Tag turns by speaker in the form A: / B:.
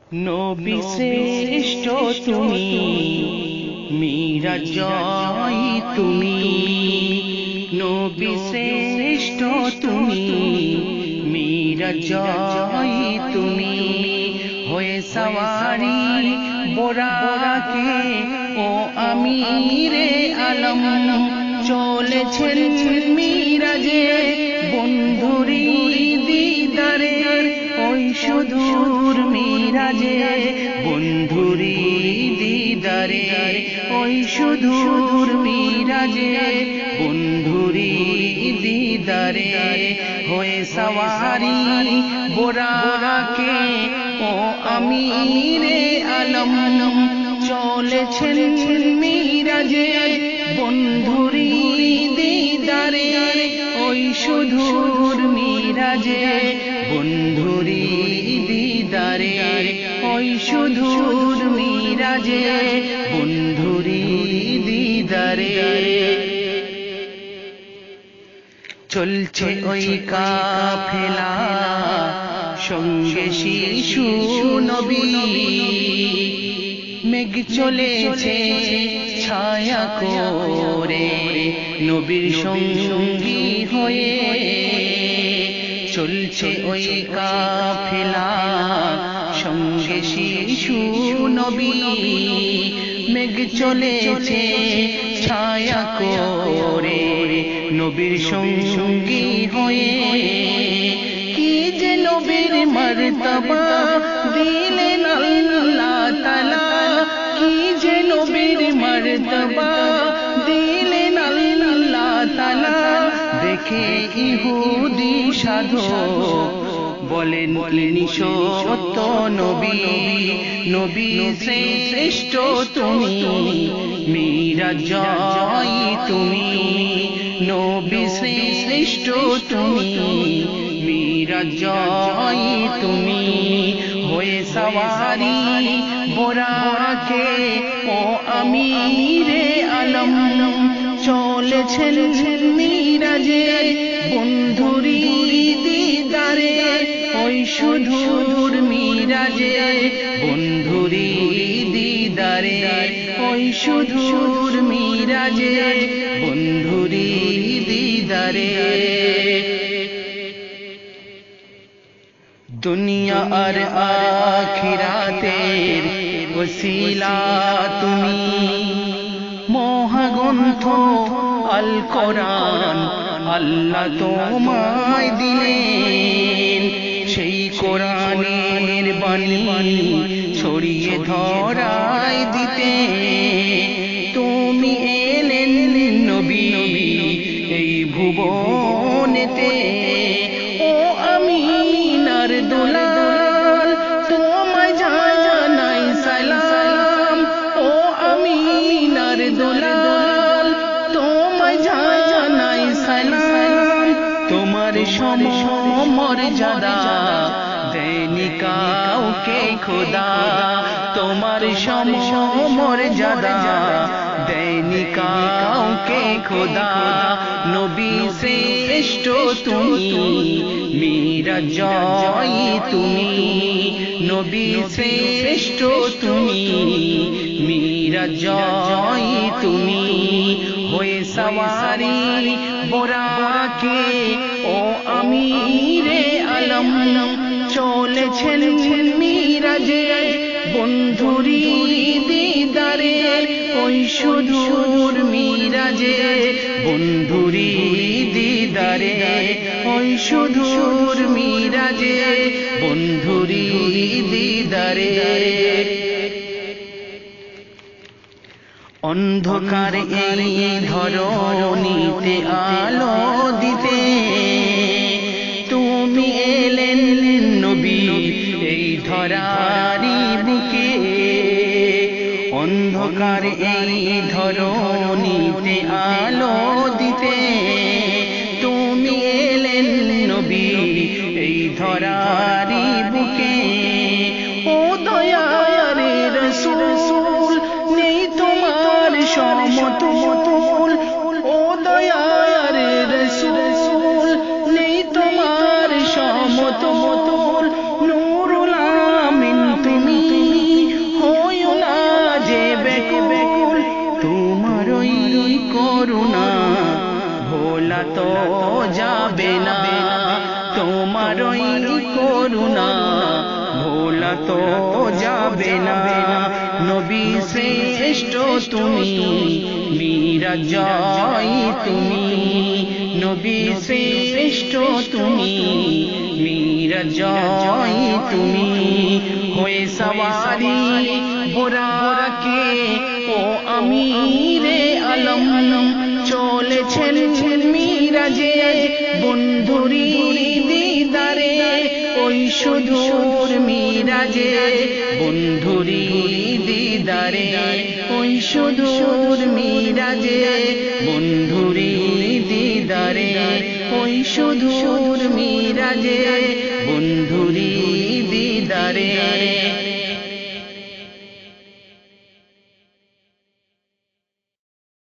A: নবী শ্রেষ্ঠ তুমি, মীরা জয় তুমি। নবী শ্রেষ্ঠ তুমি, মীরা জয় তুমি। হয়ে সওয়ারি বোরাকে ও আমিরে আলম, চলেছেন মিরাজে বন্ধুরি দিদারে। ওই সুদূর মিরাজে বন্ধুরি দিদারে, ওই সুদূর মিরাজে বন্ধুরি দিদারে। হয়ে সওয়ারি বোরাকে ও আমিরে আলম, চলেছেন মিরাজে বন্ধুরি দিদারে। ওই সুদূর মিরাজে বন্ধুরি দিদারে, ওই সুদূর মিরাজে বন্ধুরি দিদারে। চলছে ওই কাফেলা সঙ্গে শিশু নবী, মেঘ চলেছে ছায়া করে নবীর সঙ্গী হয়ে। চলছে ওই কাফেলা সঙ্গে শিশু নবী, মেঘ চলেছে ছায়া করে নবীর সঙ্গী হয়ে। কি যে নবীর মর্তবা দিলেন আল্লাহ তাআলা, কি যে নবীর মর্তবা দিলেন আল্লাহ তাআলা। দেখে ইহুদি সাধক বলেন তিনি সত্য নবী। নবী শ্রেষ্ঠ তুমি, মীরা জয় তুমি। নবী শ্রেষ্ঠ তুমি, মীরা জয় তুমি। হয়ে সওয়ারি বোরাকে ও আমিরে আলম, চলেছেন মিরাজে বন্ধুরি দিদারে। ওই সুদূর মিরাজে বন্ধুরি দিদারে, ওই সুদূর মিরাজে বন্ধুরি দিদারে। দুনিয়া আর আখিরাতের ওসিলা তুমি। মহাগ্রন্থ আল কোরআন আল্লাহ তোমায় দিলেন, সেই কোরআনের বাণী ছড়িয়ে ধরায় দিতে। তুমি এলেন নবী এই ভুবনেতে, ও আমিনার দুলাল তোমায় জানাই সালাম। ও আমিনার দুলাল তোমায় জানাই সালাম। তোমার সমমর্যাদা দেয়নি কাউকে খোদা, তোমার সমমর্যাদা দেয়নি কাউকে খোদা। নবী শ্রেষ্ঠ তুমি, মীরা জয় তুমি। নবী শ্রেষ্ঠ তুমি, মীরা জয় তুমি। হয়ে সওয়ারি বোরাকে ও আমিরে আলম, চলেছেন মিরাজে বন্ধুরি দিদারে। ওই সুদূর মিরাজে বন্ধুরি দিদারে, ওই সুদূর মিরাজে বন্ধুরি দিদারে। অন্ধকার এই ধরণীতে আলো দিতে তুমি এলেন নবী এই ধরারি বুকে। অন্ধকার এই ধরণীতে আলো দিতে তুমি এলেন নবী এই ধরারি বুকে। ও দয়ার রাসূল নেই তোমার সমতুল, ও দয়ার রাসূল নেই তোমার সমতুল। নূরুল আমিন তুমি, করুণা ভোলা তো যাবে না। নবী শ্রেষ্ঠ তুমি, মিরাজ জয় তুমি, নবী শ্রেষ্ঠ তুমি, মিরাজ জয় তুমি। হয়ে সওয়ারি বুরাকে ও আমিরে আলম চলেছেন মিরাজে বন্ধুরি দিদারে ওই সুদূর মিরাজে বন্ধুরি দিদারে ওই সুদূর মিরাজে বন্ধুরি দিদারে ওই সুদূর মিরাজে বন্ধুরি দিদারে।